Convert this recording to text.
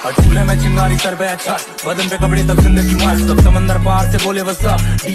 और चूल्हे में चिंगारी सर पे अच्छा, बदन पे कपड़े तब जिंदगी मस्त, सब समंदर पार से बोले वसा।